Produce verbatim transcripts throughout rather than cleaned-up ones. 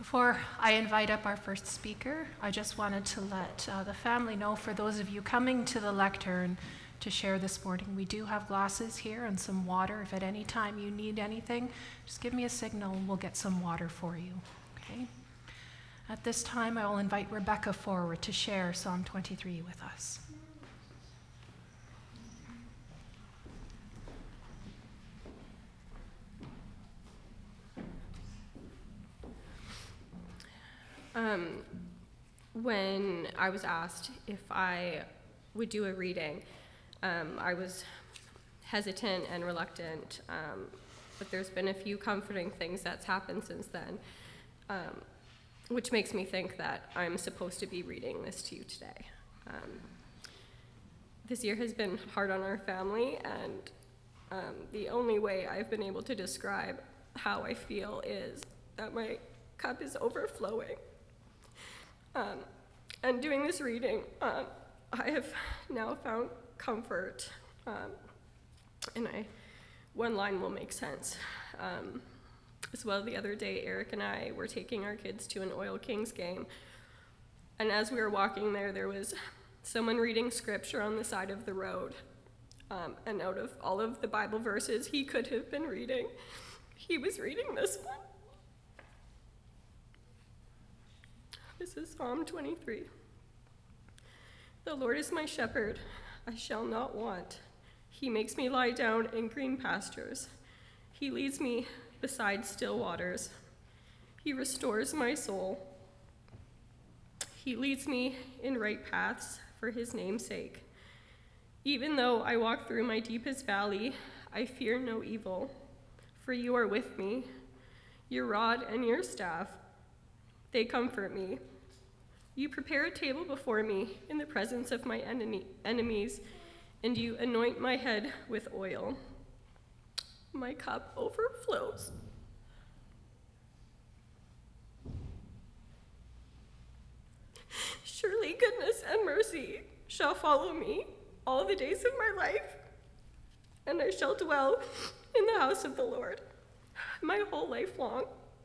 Before I invite up our first speaker, I just wanted to let uh, the family know, for those of you coming to the lectern to share this morning, we do have glasses here and some water. If at any time you need anything, just give me a signal and we'll get some water for you, okay? At this time, I will invite Rebecca forward to share Psalm twenty-three with us. Um, when I was asked if I would do a reading, um, I was hesitant and reluctant, um, but there's been a few comforting things that's happened since then, um, which makes me think that I'm supposed to be reading this to you today. Um, this year has been hard on our family, and um, the only way I've been able to describe how I feel is that my cup is overflowing. Um, and doing this reading, um, I have now found comfort, um, and I, one line will make sense. Um, as well, the other day, Eric and I were taking our kids to an Oil Kings game, and as we were walking there, there was someone reading scripture on the side of the road, um, and out of all of the Bible verses he could have been reading, he was reading this one. This is Psalm twenty-three. The Lord is my shepherd, I shall not want. He makes me lie down in green pastures. He leads me beside still waters. He restores my soul. He leads me in right paths for his name's sake. Even though I walk through my deepest valley, I fear no evil, for you are with me. Your rod and your staff, they comfort me. You prepare a table before me in the presence of my enemy, enemies, and you anoint my head with oil. My cup overflows. Surely goodness and mercy shall follow me all the days of my life, and I shall dwell in the house of the Lord my whole life long.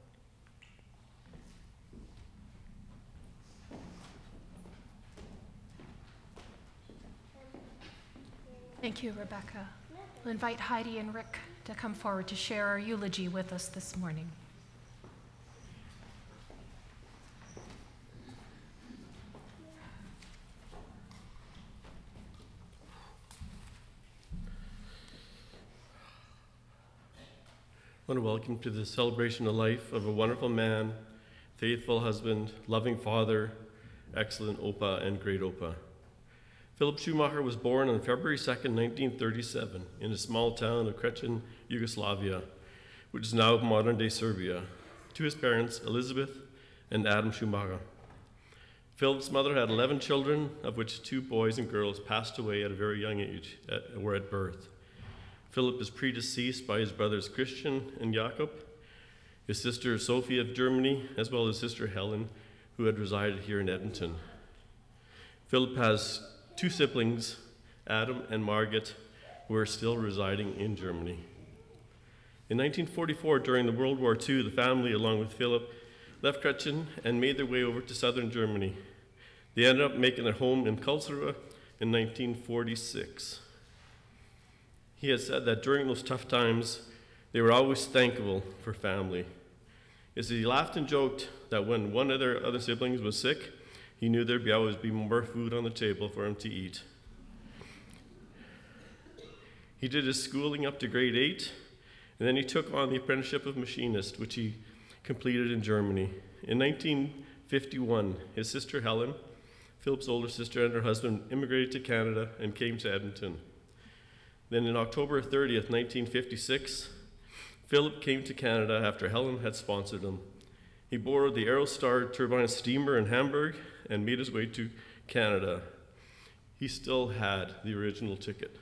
Thank you, Rebecca. We'll invite Heidi and Rick to come forward to share our eulogy with us this morning. I want to welcome to the celebration of life of a wonderful man, faithful husband, loving father, excellent Opa and great Opa. Philip Schumacher was born on February second, nineteen thirty-seven, in a small town of Krecin, Yugoslavia, which is now modern-day Serbia, to his parents, Elizabeth and Adam Schumacher. Philip's mother had eleven children, of which two boys and girls passed away at a very young age, at, or at birth. Philip is predeceased by his brothers Christian and Jakob, his sister Sophie of Germany, as well as sister Helen, who had resided here in Edmonton. Philip has two siblings, Adam and Margaret, who are still residing in Germany. In nineteen forty-four, during the World War Two, the family, along with Philip, left Krecin and made their way over to southern Germany. They ended up making their home in Karlsruhe in nineteen forty-six. He has said that during those tough times, they were always thankful for family. He said he laughed and joked that when one of their other siblings was sick, he knew there'd be always be more food on the table for him to eat. He did his schooling up to grade eight, and then he took on the apprenticeship of machinist, which he completed in Germany. In nineteen fifty-one, his sister Helen, Philip's older sister, and her husband immigrated to Canada and came to Edmonton. Then in October thirtieth, nineteen fifty-six, Philip came to Canada after Helen had sponsored him. He borrowed the Aerostar turbine steamer in Hamburg and made his way to Canada. He still had the original ticket.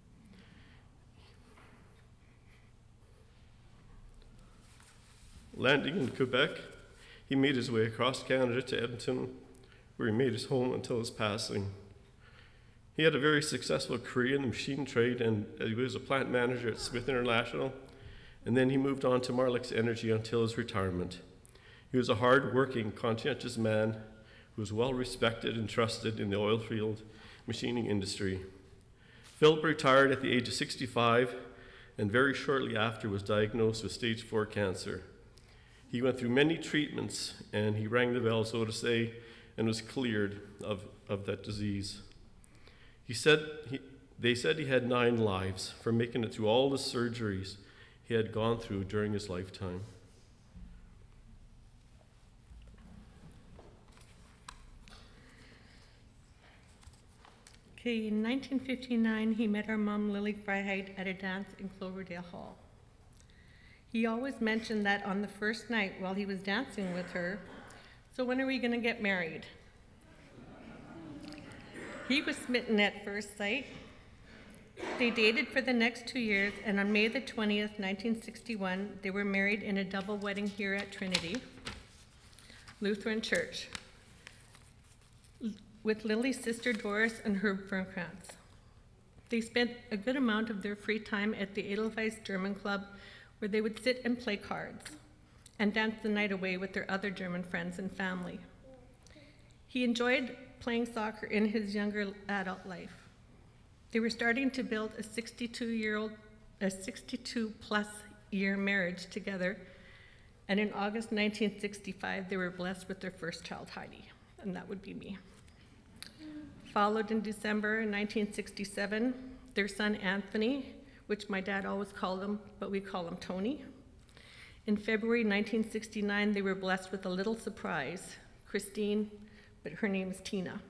Landing in Quebec, he made his way across Canada to Edmonton, where he made his home until his passing. He had a very successful career in the machine trade, and he was a plant manager at Smith International, and then he moved on to Marlex Energy until his retirement. He was a hard-working, conscientious man who was well respected and trusted in the oil field machining industry. Philip retired at the age of sixty-five and very shortly after was diagnosed with stage four cancer. He went through many treatments and he rang the bell, so to say, and was cleared of, of that disease. He said, he, they said he had nine lives for making it through all the surgeries he had gone through during his lifetime. Okay, in nineteen fifty-nine, he met our mom, Lily Freiheit, at a dance in Cloverdale Hall. He always mentioned that on the first night while he was dancing with her, "So when are we going to get married?" He was smitten at first sight. They dated for the next two years, and on May the twentieth, nineteen sixty-one, they were married in a double wedding here at Trinity Lutheran Church, with Lily's sister Doris and Herb Fernkrantz. They spent a good amount of their free time at the Edelweiss German Club, where they would sit and play cards and dance the night away with their other German friends and family. He enjoyed playing soccer in his younger adult life. They were starting to build a sixty-two-year-old, a sixty-two-plus year marriage together, and in August nineteen sixty-five, they were blessed with their first child, Heidi, and that would be me. Followed in December nineteen sixty-seven, their son Anthony, which my dad always called him, but we call him Tony. In February nineteen sixty-nine, they were blessed with a little surprise, Christine, but her name is Tina.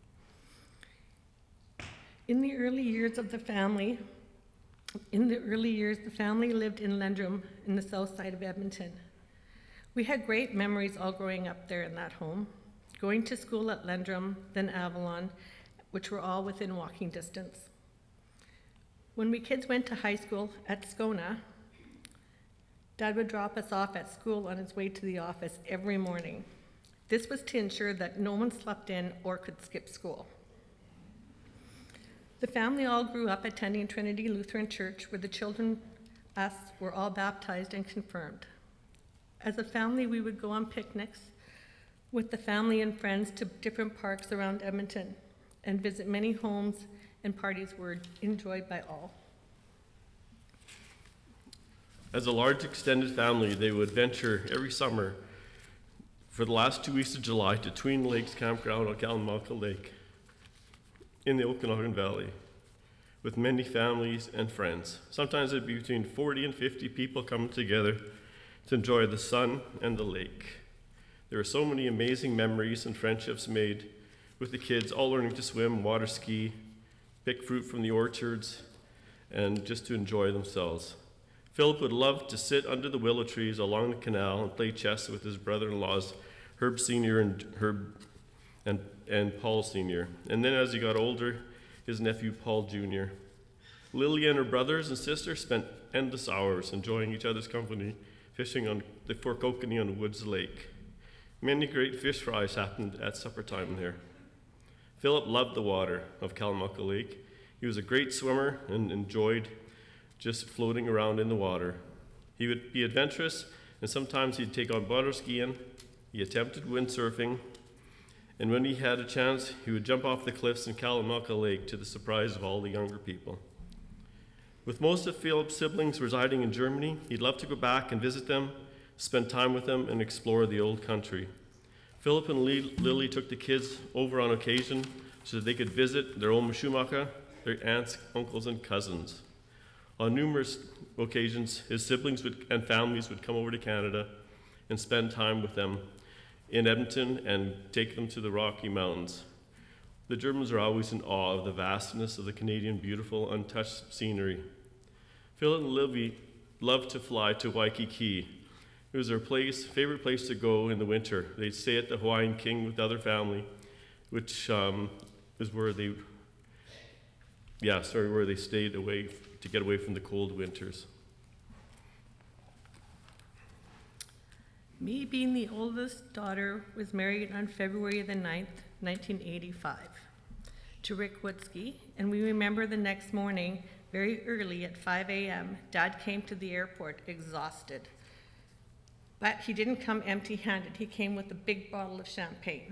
In the early years of the family, in the early years, the family lived in Lendrum in the south side of Edmonton. We had great memories all growing up there in that home, going to school at Lendrum, then Avalon, which were all within walking distance. When we kids went to high school at Scona, Dad would drop us off at school on his way to the office every morning. This was to ensure that no one slept in or could skip school. The family all grew up attending Trinity Lutheran Church, where the children, us, were all baptized and confirmed. As a family, we would go on picnics with the family and friends to different parks around Edmonton and visit many homes, and parties were enjoyed by all. As a large extended family, they would venture every summer for the last two weeks of July to Tween Lakes Campground on Kalamalka Lake in the Okanagan Valley with many families and friends. Sometimes it'd be between forty and fifty people coming together to enjoy the sun and the lake. There were so many amazing memories and friendships made with the kids, all learning to swim, water ski, pick fruit from the orchards, and just to enjoy themselves. Philip would love to sit under the willow trees along the canal and play chess with his brother-in-laws, Herb Senior and Herb and, and Paul Senior And then as he got older, his nephew Paul Junior Lily and her brothers and sisters spent endless hours enjoying each other's company, fishing on the Fort Kokanee Woods Lake. Many great fish fries happened at supper time there. Philip loved the water of Kalamalka Lake. He was a great swimmer and enjoyed just floating around in the water. He would be adventurous, and sometimes he'd take on water skiing. He attempted windsurfing, and when he had a chance, he would jump off the cliffs in Kalamalka Lake to the surprise of all the younger people. With most of Philip's siblings residing in Germany, he'd love to go back and visit them, spend time with them, and explore the old country. Philip and Lily took the kids over on occasion so that they could visit their own Schumacher, their aunts, uncles, and cousins. On numerous occasions, his siblings would, and families would come over to Canada and spend time with them in Edmonton and take them to the Rocky Mountains. The Germans are always in awe of the vastness of the Canadian beautiful, untouched scenery. Philip and Lily loved to fly to Waikiki. It was their place, favorite place to go in the winter. They'd stay at the Hawaiian King with the other family, which um, is where they, yeah, sorry, where they stayed away to get away from the cold winters. Me, being the oldest daughter, was married on February the ninth, nineteen eighty-five, to Rick Woodsky, and we remember the next morning, very early at five a m, Dad came to the airport exhausted. But he didn't come empty-handed. He came with a big bottle of champagne.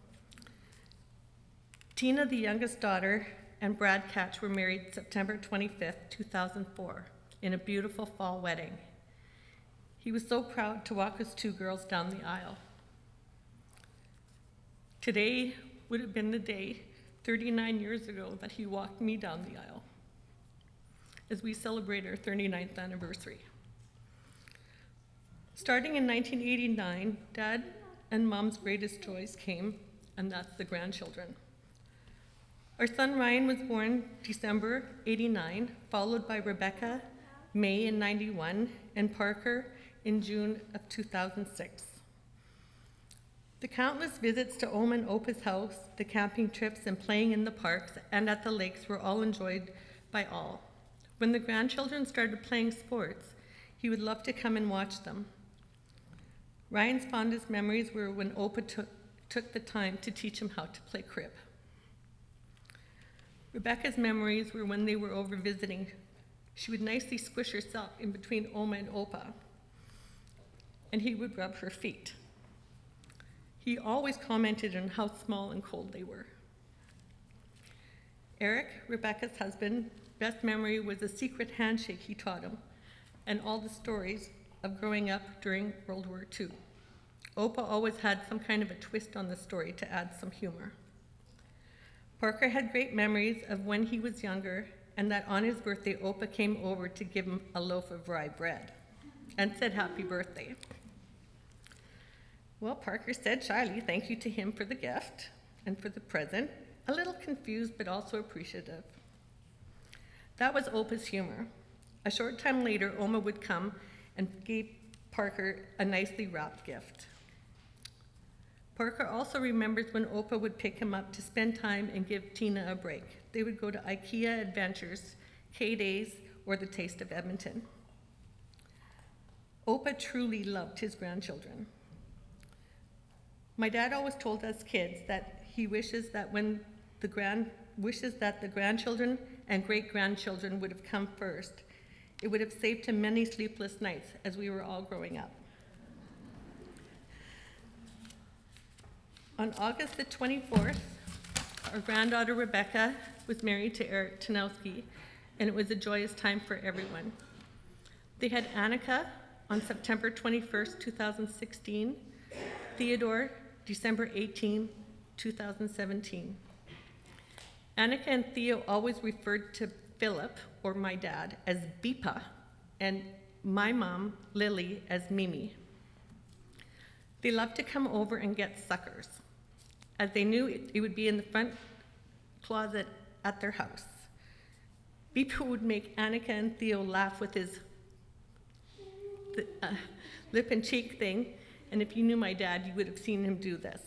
Tina, the youngest daughter, and Brad Catch were married September twenty-fifth, two thousand four, in a beautiful fall wedding. He was so proud to walk his two girls down the aisle. Today would have been the day, thirty-nine years ago, that he walked me down the aisle as we celebrate our thirty-ninth anniversary. Starting in nineteen eighty-nine, Dad and Mom's greatest joys came, and that's the grandchildren. Our son Ryan was born December eighty-nine, followed by Rebecca, May in ninety-one, and Parker in June of two thousand six. The countless visits to Oma and Opa's house, the camping trips and playing in the parks and at the lakes were all enjoyed by all. When the grandchildren started playing sports, he would love to come and watch them. Ryan's fondest memories were when Opa took, took the time to teach him how to play crib. Rebecca's memories were when they were over visiting. She would nicely squish herself in between Oma and Opa, and he would rub her feet. He always commented on how small and cold they were. Eric, Rebecca's husband, best memory was a secret handshake he taught him, and all the stories of growing up during World War Two. Opa always had some kind of a twist on the story to add some humor. Parker had great memories of when he was younger, and that on his birthday, Opa came over to give him a loaf of rye bread and said happy birthday. Well, Parker said shyly thank you to him for the gift and for the present, a little confused but also appreciative. That was Opa's humor. A short time later, Oma would come and gave Parker a nicely wrapped gift. Parker also remembers when Opa would pick him up to spend time and give Tina a break. They would go to IKEA Adventures, K-Days, or the Taste of Edmonton. Opa truly loved his grandchildren. My dad always told us kids that he wishes that when the grand wishes that the grandchildren and great-grandchildren would have come first. It would have saved him many sleepless nights as we were all growing up. On August the twenty-fourth, our granddaughter Rebecca was married to Eric Tanowski, and it was a joyous time for everyone. They had Annika on September twenty-first, two thousand sixteen, Theodore December eighteenth, two thousand seventeen. Annika and Theo always referred to Philip, or my dad, as Beepa, and my mom, Lily, as Mimi. They loved to come over and get suckers, as they knew it, it would be in the front closet at their house. Beepa would make Annika and Theo laugh with his uh, lip and cheek thing, and if you knew my dad, you would have seen him do this.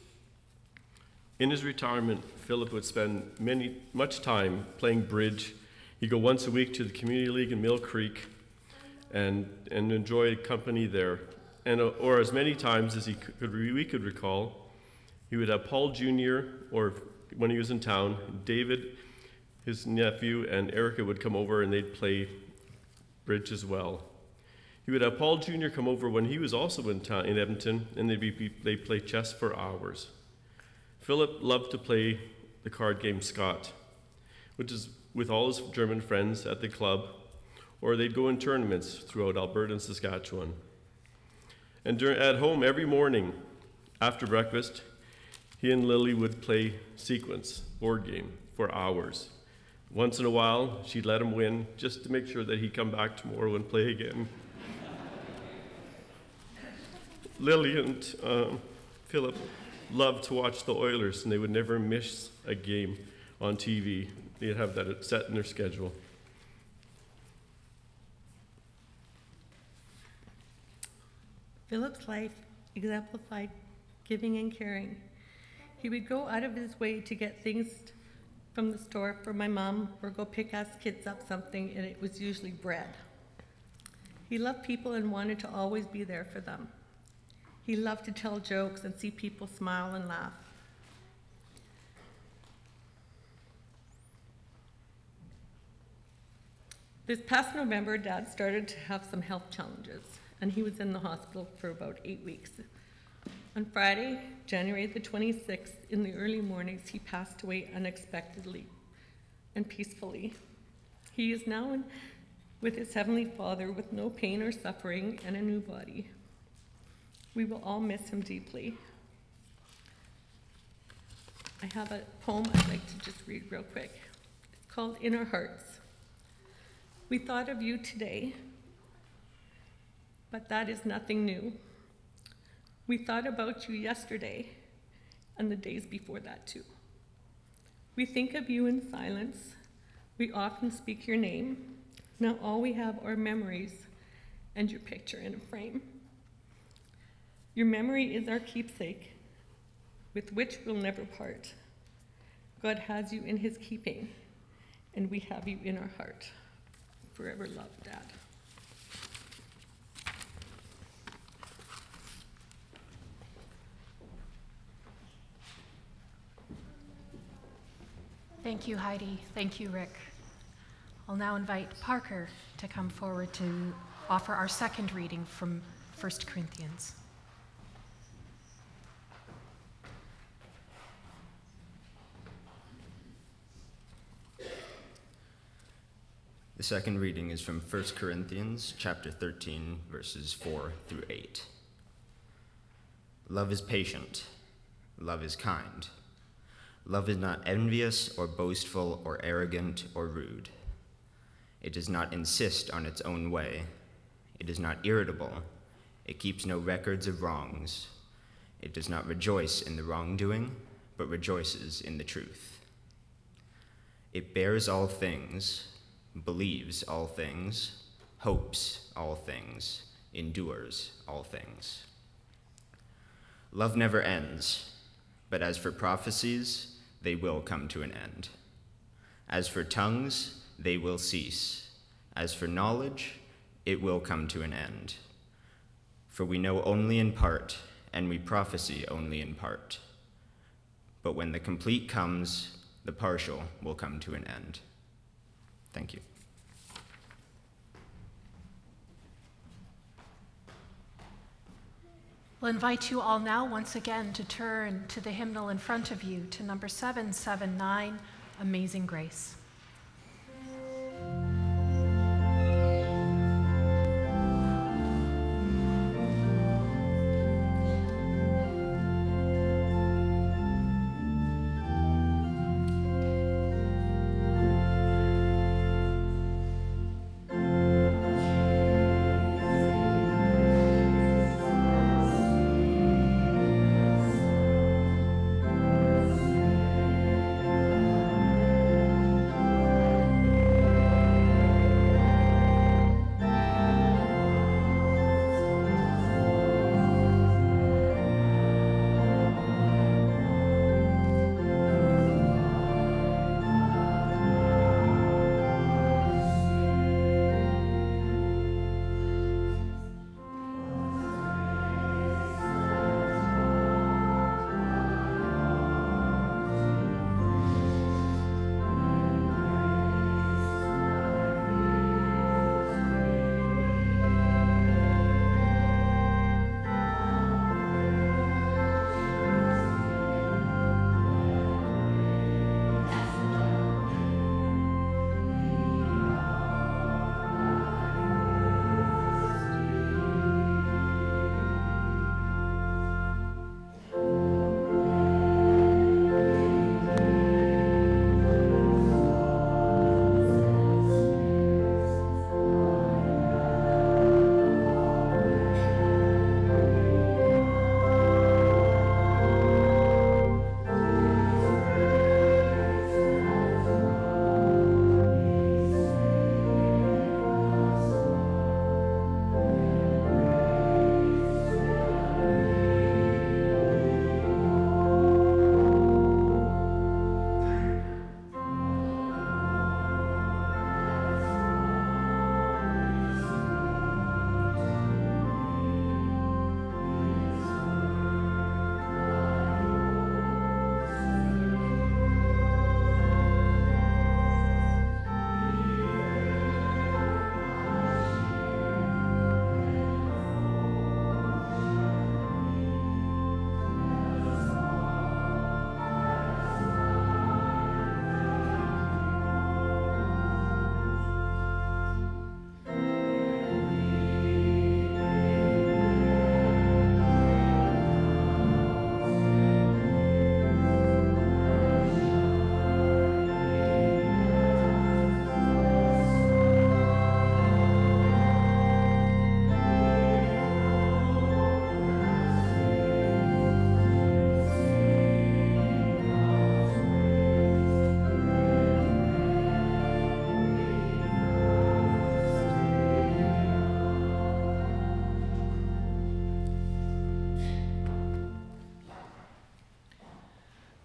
In his retirement, Philip would spend many, much time playing bridge. He'd go once a week to the community league in Mill Creek and, and enjoy company there. And, uh, or as many times as he could, we could recall, he would have Paul Junior, or when he was in town, David, his nephew, and Erica would come over and they'd play bridge as well. He would have Paul Junior come over when he was also in town in Edmonton, and they'd, be, they'd play chess for hours. Philip loved to play the card game Scott, which is with all his German friends at the club, or they'd go in tournaments throughout Alberta and Saskatchewan. And during, at home every morning after breakfast, he and Lily would play Sequence board game for hours. Once in a while, she'd let him win just to make sure that he'd come back tomorrow and play again. Lily and uh, Philip loved to watch the Oilers, and they would never miss a game on T V. They'd have that set in their schedule. Philip's life exemplified giving and caring. He would go out of his way to get things from the store for my mom, or go pick us kids up something, and it was usually bread. He loved people and wanted to always be there for them. He loved to tell jokes and see people smile and laugh. This past November, Dad started to have some health challenges. and he was in the hospital for about eight weeks. On Friday, January the twenty-sixth, in the early mornings, he passed away unexpectedly and peacefully. He is now in, with his Heavenly Father with no pain or suffering and a new body. We will all miss him deeply. I have a poem I'd like to just read real quick. It's called In Our Hearts. We thought of you today, but that is nothing new. We thought about you yesterday and the days before that too. We think of you in silence. We often speak your name. Now all we have are memories and your picture in a frame. Your memory is our keepsake, with which we'll never part. God has you in his keeping, and we have you in our heart. Forever love, Dad. Thank you, Heidi. Thank you, Rick. I'll now invite Parker to come forward to offer our second reading from First Corinthians. The second reading is from First Corinthians chapter thirteen, verses four through eight. Love is patient. Love is kind. Love is not envious or boastful or arrogant or rude. It does not insist on its own way. It is not irritable. It keeps no records of wrongs. It does not rejoice in the wrongdoing, but rejoices in the truth. It bears all things, believes all things, hopes all things, endures all things. Love never ends, but as for prophecies, they will come to an end. As for tongues, they will cease. As for knowledge, it will come to an end. For we know only in part, and we prophesy only in part. But when the complete comes, the partial will come to an end. Thank you. We'll invite you all now once again to turn to the hymnal in front of you to number seven seven nine, Amazing Grace.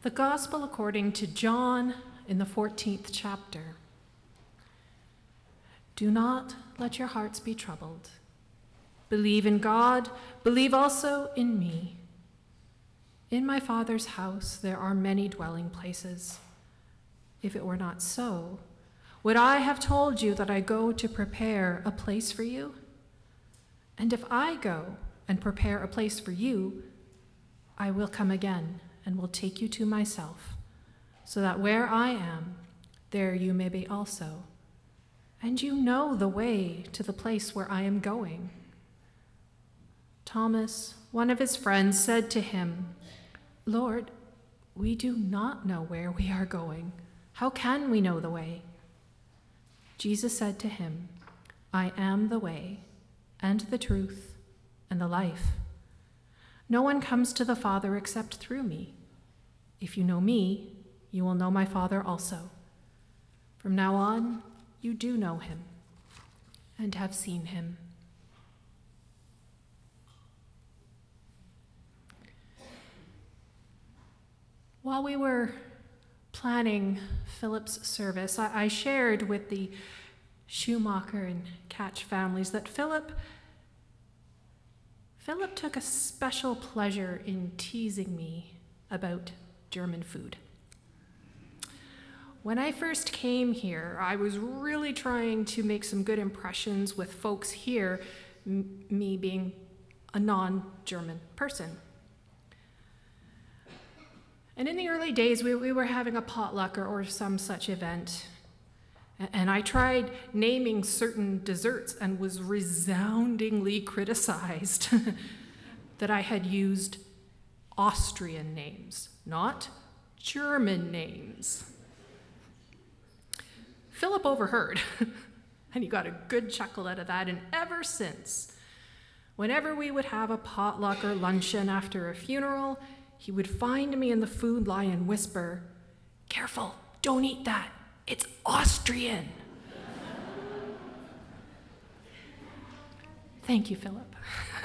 The Gospel according to John in the fourteenth chapter. Do not let your hearts be troubled. Believe in God, believe also in me. In my Father's house there are many dwelling places. If it were not so, would I have told you that I go to prepare a place for you? And if I go and prepare a place for you, I will come again and will take you to myself, so that where I am, there you may be also. And you know the way to the place where I am going. Thomas, one of his friends, said to him, Lord, we do not know where we are going. How can we know the way? Jesus said to him, I am the way, and the truth, and the life. No one comes to the Father except through me. If you know me, you will know my Father also. From now on, you do know him and have seen him. While we were planning Philip's service, I, I shared with the Schumacher and Catch families that Philip Philip took a special pleasure in teasing me about German food. When I first came here, I was really trying to make some good impressions with folks here, m- me being a non-German person. And in the early days, we, we were having a potluck or, or some such event. And I tried naming certain desserts and was resoundingly criticized that I had used Austrian names, not German names. Philip overheard, and he got a good chuckle out of that, and ever since, whenever we would have a potluck or luncheon after a funeral, he would find me in the food line and whisper, "Careful, don't eat that. It's Austrian." Thank you, Philip.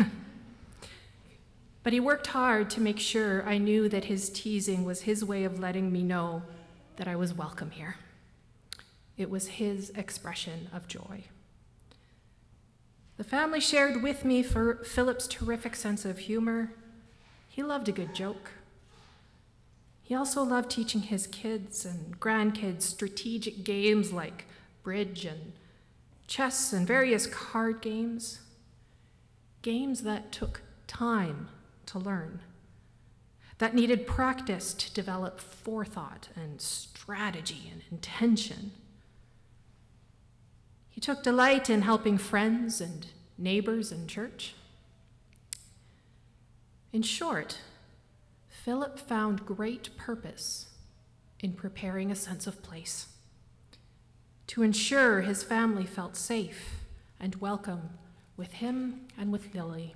But he worked hard to make sure I knew that his teasing was his way of letting me know that I was welcome here. It was his expression of joy. The family shared with me for Philip's terrific sense of humor. He loved a good joke. He also loved teaching his kids and grandkids strategic games like bridge and chess and various card games. Games that took time to learn, that needed practice to develop forethought and strategy and intention. He took delight in helping friends and neighbors in church. In short, Philip found great purpose in preparing a sense of place, to ensure his family felt safe and welcome with him and with Lily.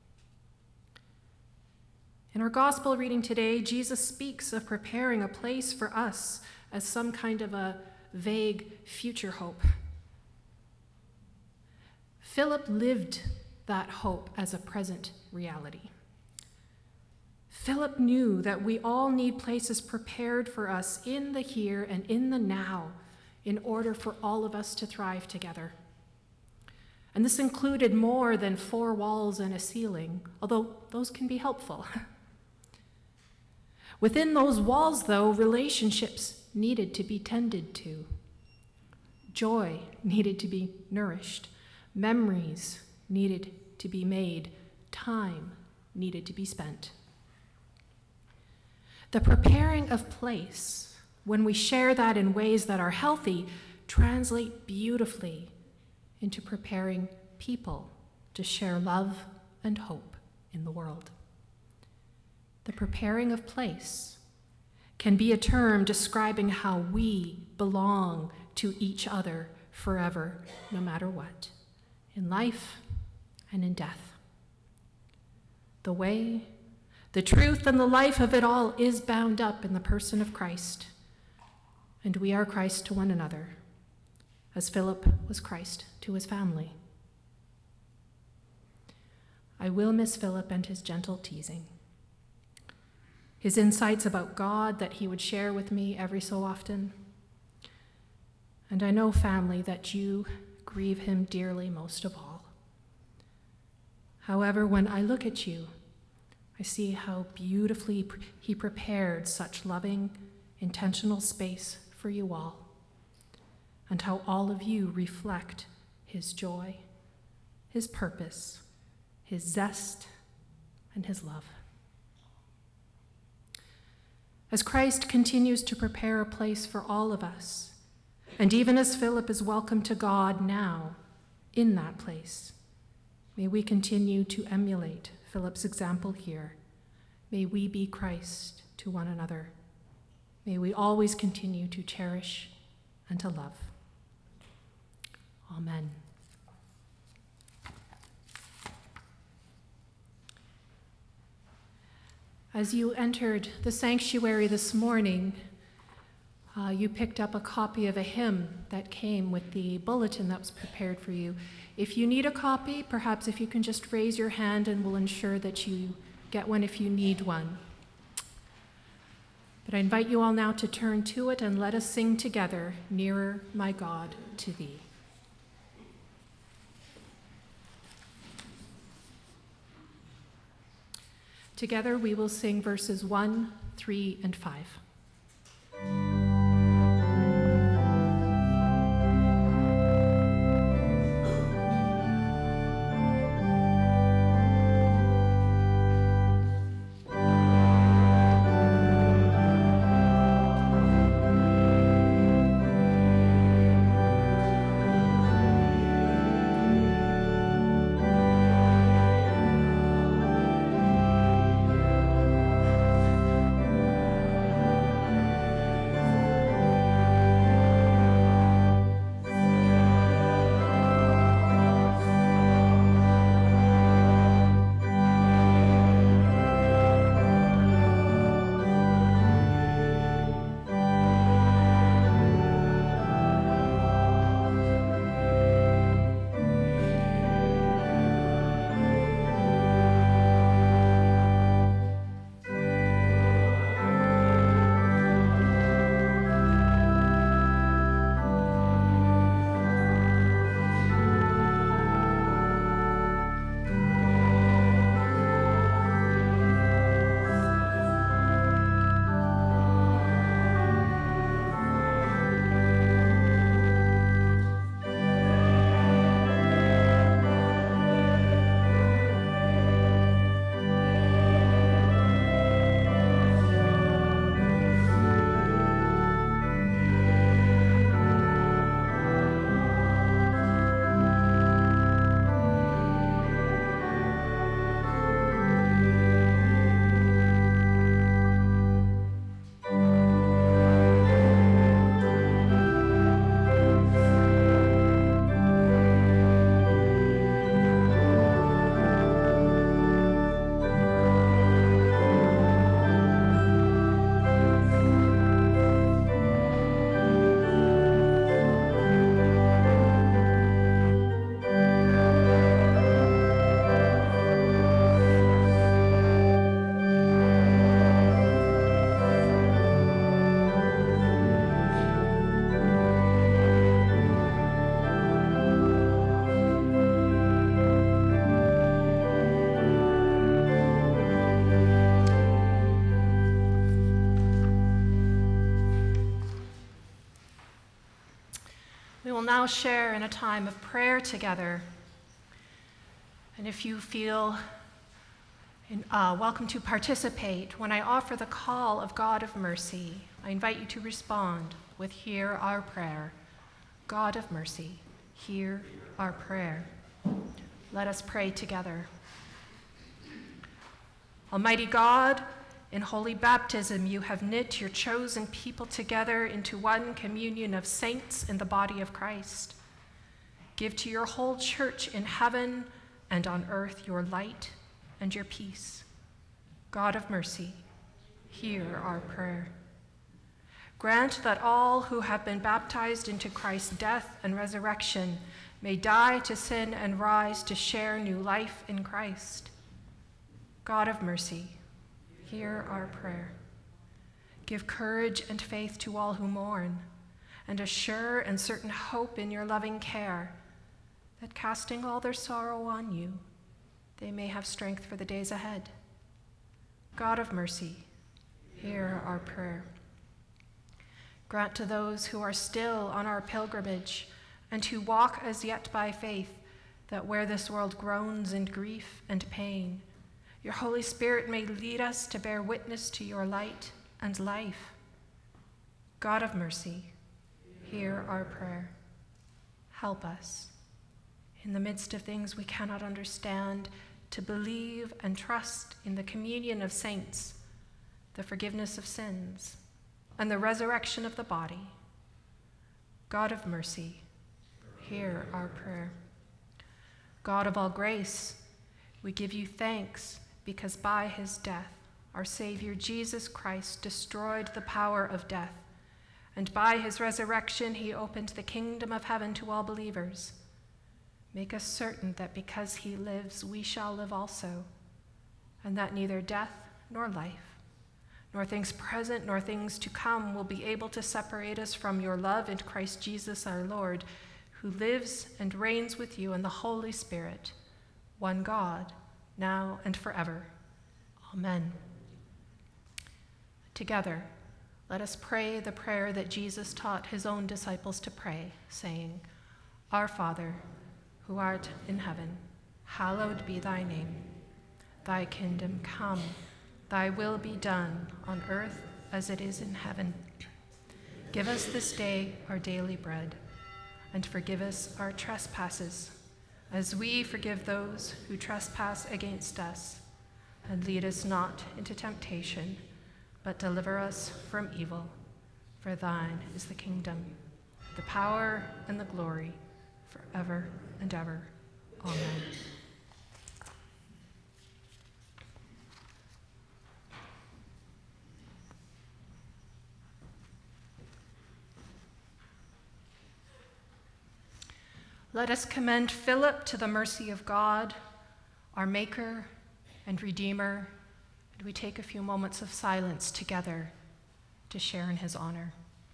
In our gospel reading today, Jesus speaks of preparing a place for us as some kind of a vague future hope. Philip lived that hope as a present reality. Philip knew that we all need places prepared for us in the here and in the now in order for all of us to thrive together. And this included more than four walls and a ceiling, although those can be helpful. Within those walls, though, relationships needed to be tended to. Joy needed to be nourished. Memories needed to be made. Time needed to be spent. The preparing of place, when we share that in ways that are healthy, translate beautifully into preparing people to share love and hope in the world. The preparing of place can be a term describing how we belong to each other forever, no matter what, in life and in death. The way, the truth, and the life of it all is bound up in the person of Christ, and we are Christ to one another, as Philip was Christ to his family. I will miss Philip and his gentle teasing. his insights about God that he would share with me every so often. And I know, family, that you grieve him dearly most of all. However, when I look at you, I see how beautifully he prepared such loving, intentional space for you all, and how all of you reflect his joy, his purpose, his zest, and his love. As Christ continues to prepare a place for all of us, and even as Philip is welcome to God now in that place, may we continue to emulate Philip's example here. May we be Christ to one another. May we always continue to cherish and to love. Amen. As you entered the sanctuary this morning, uh, you picked up a copy of a hymn that came with the bulletin that was prepared for you. If you need a copy, perhaps if you can just raise your hand and we'll ensure that you get one if you need one. But I invite you all now to turn to it and let us sing together, "Nearer, My God, to Thee." Together we will sing verses one, three, and five. We will now share in a time of prayer together. And if you feel in, uh, welcome to participate, when I offer the call of God of mercy, I invite you to respond with "Hear our prayer." God of mercy, hear our prayer. Let us pray together. Almighty God, in holy baptism, you have knit your chosen people together into one communion of saints in the body of Christ. Give to your whole church in heaven and on earth your light and your peace. God of mercy, hear our prayer. Grant that all who have been baptized into Christ's death and resurrection may die to sin and rise to share new life in Christ. God of mercy, hear our prayer. Give courage and faith to all who mourn, and a sure and certain hope in your loving care, that casting all their sorrow on you, they may have strength for the days ahead. God of mercy, hear our prayer. Grant to those who are still on our pilgrimage and who walk as yet by faith, that where this world groans in grief and pain, your Holy Spirit may lead us to bear witness to your light and life. God of mercy, hear our prayer. Help us, in the midst of things we cannot understand, to believe and trust in the communion of saints, the forgiveness of sins, and the resurrection of the body. God of mercy, hear our prayer. God of all grace, we give you thanks because by his death, our Savior Jesus Christ destroyed the power of death, and by his resurrection he opened the kingdom of heaven to all believers. Make us certain that because he lives, we shall live also, and that neither death nor life, nor things present nor things to come will be able to separate us from your love in Christ Jesus our Lord, who lives and reigns with you in the Holy Spirit, one God, now and forever. Amen. Together, let us pray the prayer that Jesus taught his own disciples to pray, saying, Our Father, who art in heaven, hallowed be thy name. Thy kingdom come, thy will be done on earth as it is in heaven. Give us this day our daily bread, and forgive us our trespasses, as we forgive those who trespass against us. And lead us not into temptation, but deliver us from evil. For thine is the kingdom, the power, and the glory, forever and ever. Amen. Let us commend Philip to the mercy of God, our Maker and Redeemer, and we take a few moments of silence together to share in his honor.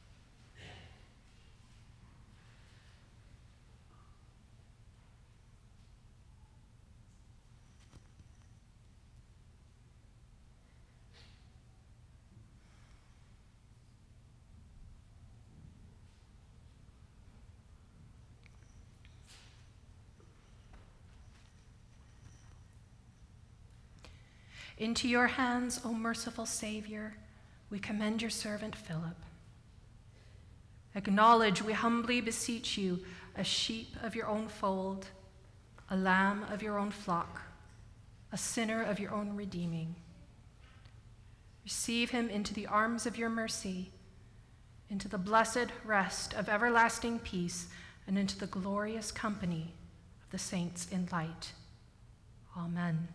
Into your hands, O merciful Savior, we commend your servant Philip. Acknowledge, we humbly beseech you, a sheep of your own fold, a lamb of your own flock, a sinner of your own redeeming. Receive him into the arms of your mercy, into the blessed rest of everlasting peace, and into the glorious company of the saints in light. Amen.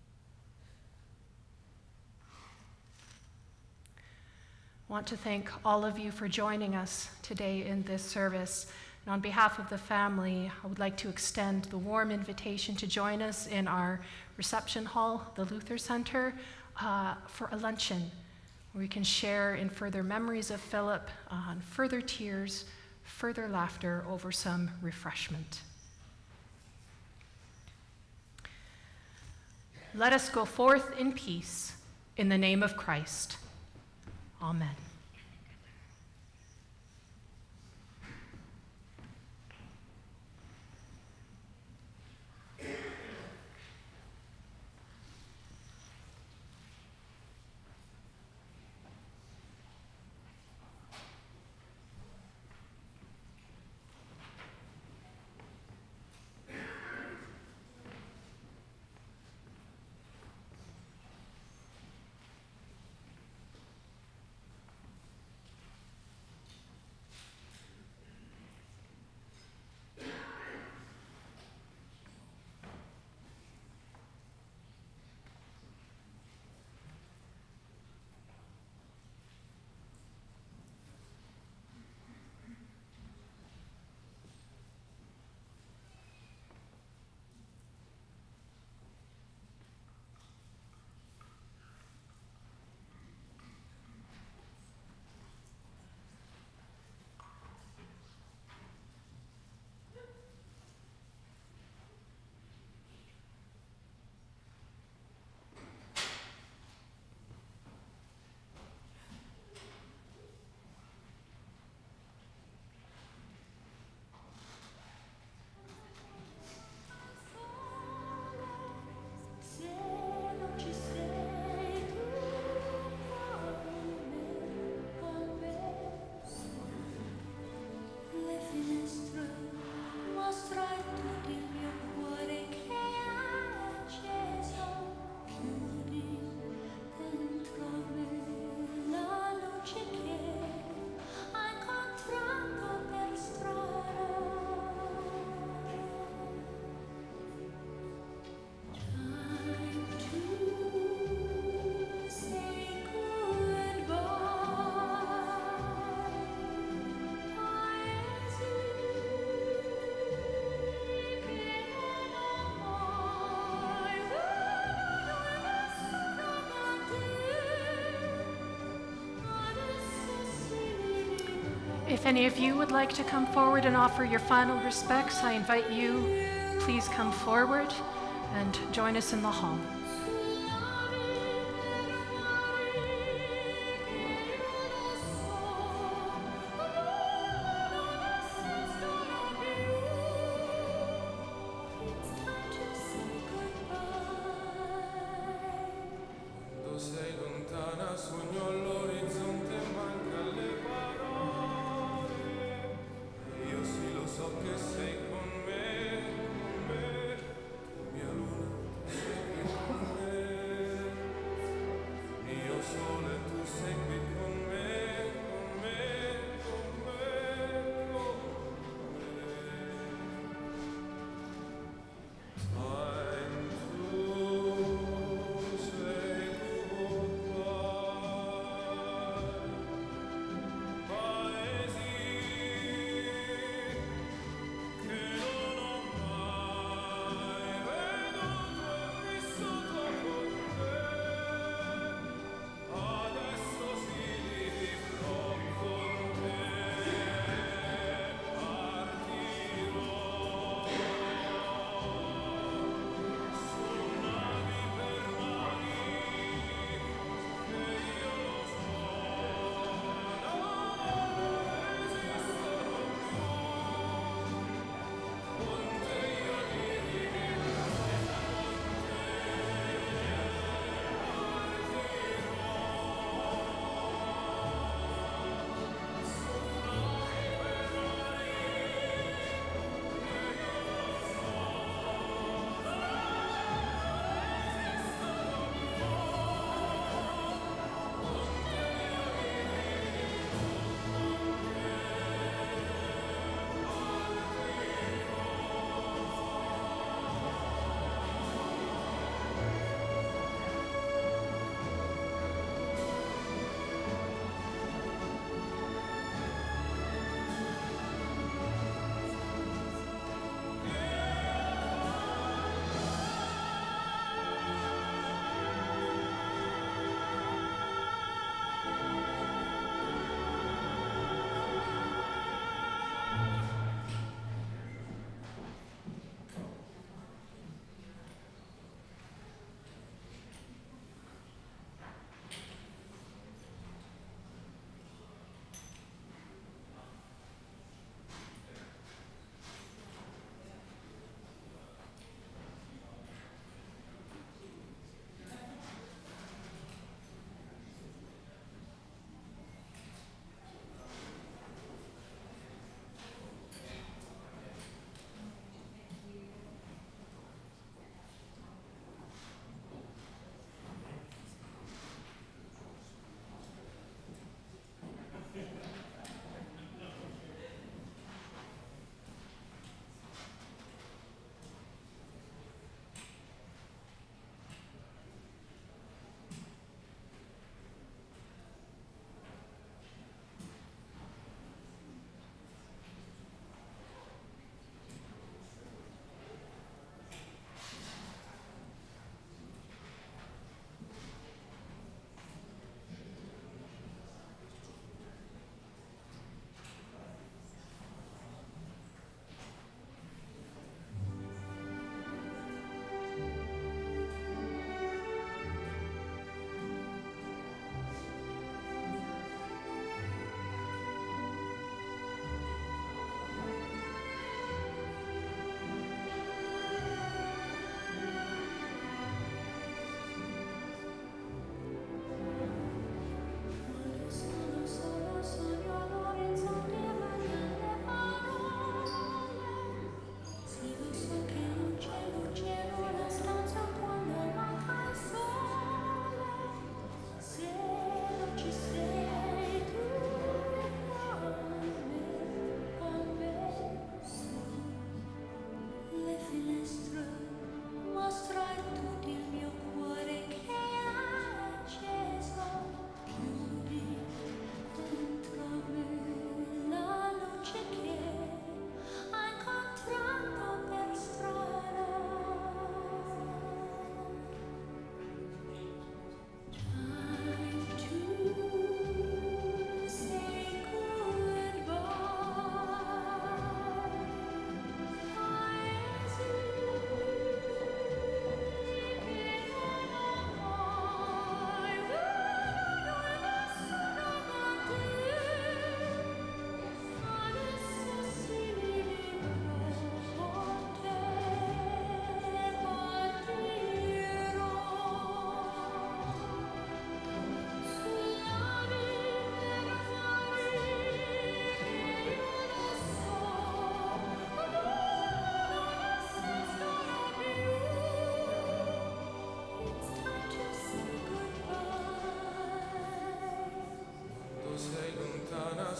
I want to thank all of you for joining us today in this service. And on behalf of the family, I would like to extend the warm invitation to join us in our reception hall, the Luther Center, uh, for a luncheon where we can share in further memories of Philip, uh, further tears, further laughter over some refreshment. Let us go forth in peace in the name of Christ. Amen. If any of you would like to come forward and offer your final respects, I invite you, please come forward and join us in the hall.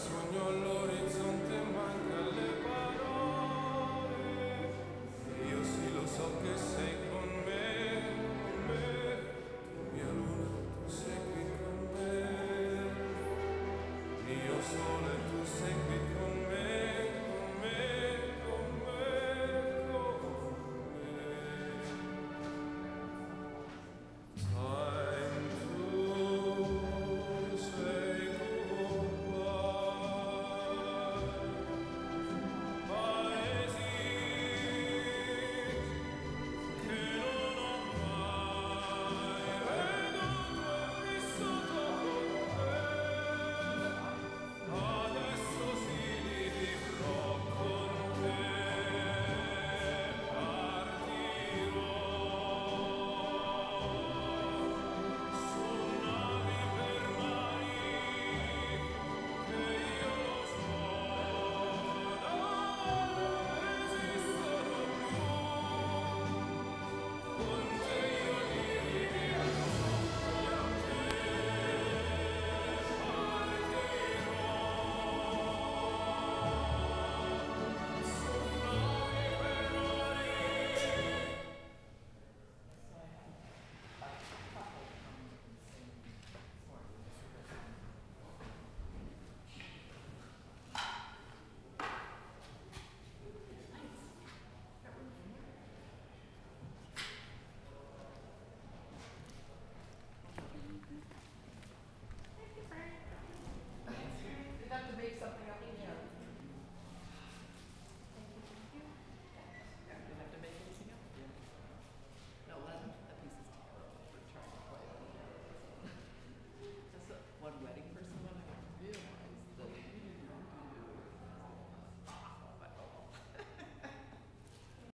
sogno